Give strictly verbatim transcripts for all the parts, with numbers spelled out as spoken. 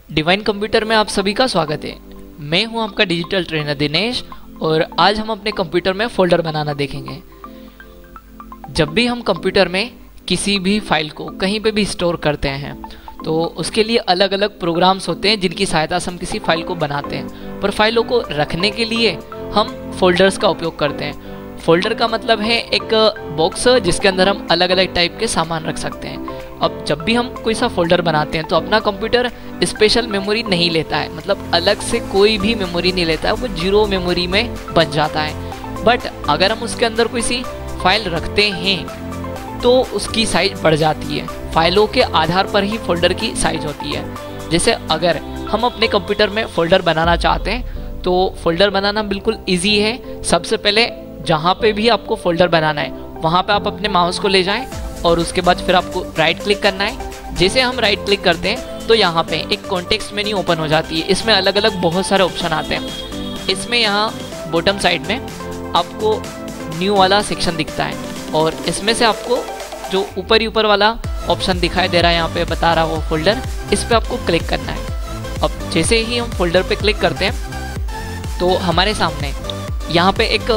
Divine computer में आप सभी का स्वागत है। मैं हूं आपका डिजिटल ट्रेनर दिनेश और आज हम अपने कंप्यूटर में फोल्डर बनाना देखेंगे। जब भी हम कंप्यूटर में किसी भी फाइल को कहीं पे भी स्टोर करते हैं तो उसके लिए अलग अलग प्रोग्राम्स होते हैं जिनकी सहायता से हम किसी फाइल को बनाते हैं, पर फाइलों को रखने के लिए हम फोल्डर्स का उपयोग करते हैं। फोल्डर का मतलब है एक बॉक्स जिसके अंदर हम अलग अलग टाइप के सामान रख सकते हैं। अब जब भी हम कोई सा फोल्डर बनाते हैं तो अपना कंप्यूटर स्पेशल मेमोरी नहीं लेता है, मतलब अलग से कोई भी मेमोरी नहीं लेता है, वो जीरो मेमोरी में बन जाता है। बट अगर हम उसके अंदर कोई सी फाइल रखते हैं तो उसकी साइज बढ़ जाती है। फाइलों के आधार पर ही फोल्डर की साइज होती है। जैसे अगर हम अपने कंप्यूटर में फोल्डर बनाना चाहते हैं तो फोल्डर बनाना बिल्कुल ईजी है। सबसे पहले जहाँ पे भी आपको फोल्डर बनाना है वहाँ पे आप अपने माउस को ले जाएं और उसके बाद फिर आपको राइट क्लिक करना है। जैसे हम राइट क्लिक करते हैं तो यहाँ पे एक कॉन्टेक्स्ट मेन्यू ओपन हो जाती है। इसमें अलग अलग बहुत सारे ऑप्शन आते हैं। इसमें यहाँ बॉटम साइड में आपको न्यू वाला सेक्शन दिखता है और इसमें से आपको जो ऊपर ही ऊपर वाला ऑप्शन दिखाई दे रहा है, यहाँ पे बता रहा है वो फोल्डर, इस पर आपको क्लिक करना है। अब जैसे ही हम फोल्डर पे क्लिक करते हैं तो हमारे सामने यहाँ पे एक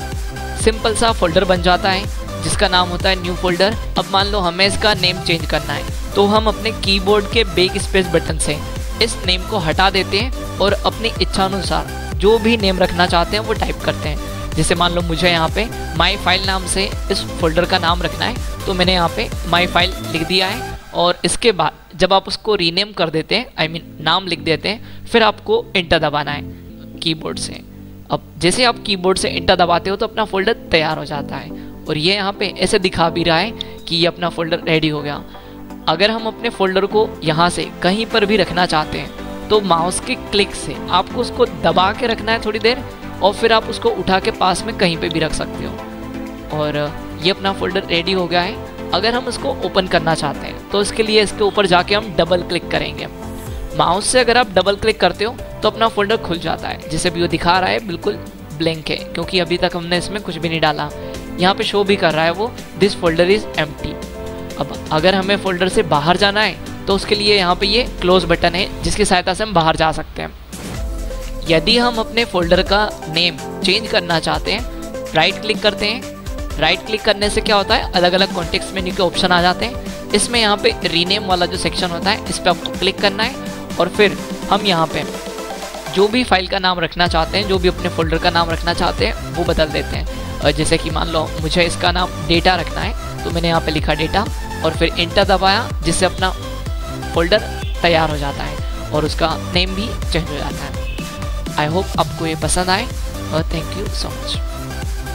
सिंपल सा फोल्डर बन जाता है जिसका नाम होता है न्यू फोल्डर। अब मान लो हमें इसका नेम चेंज करना है तो हम अपने कीबोर्ड के बैक स्पेस बटन से इस नेम को हटा देते हैं और अपनी इच्छानुसार जो भी नेम रखना चाहते हैं वो टाइप करते हैं। जैसे मान लो मुझे यहाँ पे माई फाइल नाम से इस फोल्डर का नाम रखना है तो मैंने यहाँ पे माई फाइल लिख दिया है। और इसके बाद जब आप उसको रीनेम कर देते हैं, आई मीन नाम लिख देते हैं, फिर आपको एंटर दबाना है कीबोर्ड से। अब जैसे आप कीबोर्ड से एंटर दबाते हो तो अपना फोल्डर तैयार हो जाता है और ये यहाँ पे ऐसे दिखा भी रहा है कि ये अपना फोल्डर रेडी हो गया। अगर हम अपने फोल्डर को यहाँ से कहीं पर भी रखना चाहते हैं तो माउस के क्लिक से आपको उसको दबा के रखना है थोड़ी देर और फिर आप उसको उठा के पास में कहीं पे भी रख सकते हो। और ये अपना फोल्डर रेडी हो गया है। अगर हम इसको ओपन करना चाहते हैं तो इसके लिए इसके ऊपर जाके हम डबल क्लिक करेंगे। माउस से अगर आप डबल क्लिक करते हो तो अपना फोल्डर खुल जाता है। जैसे भी वो दिखा रहा है बिल्कुल ब्लैंक है क्योंकि अभी तक हमने इसमें कुछ भी नहीं डाला। यहाँ पे शो भी कर रहा है वो दिस फोल्डर इज एम्प्टी। अब अगर हमें फोल्डर से बाहर जाना है तो उसके लिए यहाँ पे ये क्लोज बटन है जिसकी सहायता से हम बाहर जा सकते हैं। यदि हम अपने फोल्डर का नेम चेंज करना चाहते हैं, राइट क्लिक करते हैं। राइट क्लिक करने से क्या होता है, अलग अलग कॉन्टेक्स्ट मेन्यू के ऑप्शन आ जाते हैं। इसमें यहाँ पे रीनेम वाला जो सेक्शन होता है इस पर आपको क्लिक करना है और फिर हम यहाँ पे जो भी फाइल का नाम रखना चाहते हैं, जो भी अपने फोल्डर का नाम रखना चाहते हैं वो बदल देते हैं। जैसे कि मान लो मुझे इसका नाम डेटा रखना है तो मैंने यहाँ पे लिखा डेटा और फिर एंटर दबाया जिससे अपना फोल्डर तैयार हो जाता है और उसका नेम भी चेंज हो जाता है। आई होप आपको ये पसंद आए और थैंक यू सो मच।